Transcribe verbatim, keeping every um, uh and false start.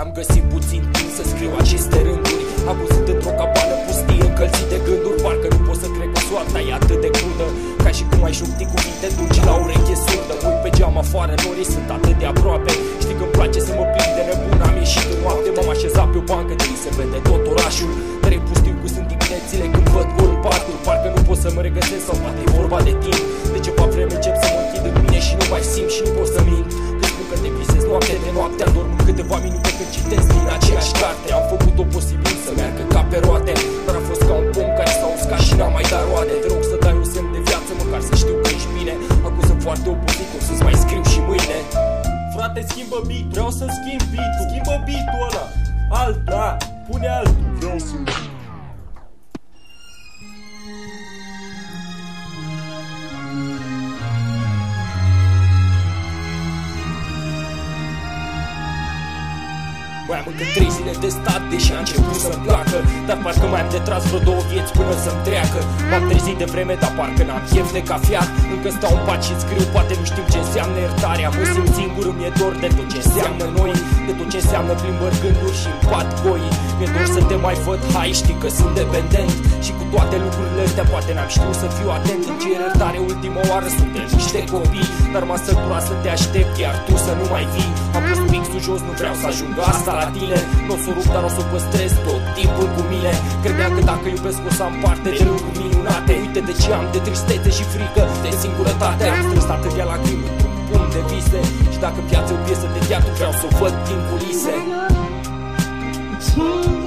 Am găsit puțin timp să scriu aceste rânduri. Am văzut într-o cabană pustie, încălzit de gânduri. Parcă nu pot să cred că soarta e atât de crudă, ca și cum ai șopti cuvinte dulci la ureche surdă. Uit pe geam afară, norii sunt atât de aproape. Știi că-mi place să mă plimb de nebun. Am ieșit în noapte, m-am așezat pe o bancă, de mi se vede tot orașul. Trei pustiu cu sunt diminețile când văd gol în parcul. Parcă nu pot să mă regăsesc sau poate e vorba de timp. De ceva vreme încep să mă închid în mine și nu mai simt și nu pot să mint. Când spun că te visez noapte de noapte, adorm în câteva minute când citesc din aceeași carte. Am făcut-o posibil să meargă ca pe roate, dar a fost ca un pom care s-a uscat și n-a mai dat roade. Te rog să dai un semn de viață, măcar să știu că ești bine. Acum sunt foarte obosit, o să-ți mai scriu și mâine. Frate, schimbă beat, vreau să schimb beat. Schimbă beat-ul ăla. Alt, da, pune altul. Vreau să... Mai am încă trei zile de stat, deși a început să-mi placă, dar parcă mai am de tras vreo două vieți până să-mi treacă. M-am trezit de vreme, dar parcă n-am chef de cafea. Încă stau în pat și scriu, poate nu știu ce înseamnă iertarea. Mă simt singur, îmi e dor de tot ce înseamnă noi, de tot ce înseamnă plimbări, gânduri și împat goi. Mi-e dor să te mai văd, hai, știi că sunt dependent. Și cu toate lucrurile astea poate n-am știut să fiu atent. În cer iertare ultima oară, suntem niște copii, dar m-a săturat să te aștept, iar tu să nu mai vii. Am pus pixul jos, nu vreau să ajung asta la tine. Nu o să o rup, dar o să o păstrez tot timpul cu mine. Credeam că dacă iubesc o să am parte de lucruri minunate. Uite de ce am de tristețe și frică, de singurătate. Am strâns atâtea lacrimi într-un pumn de vise, și dacă viața e o piesă de teatru, vreau să o văd din culise.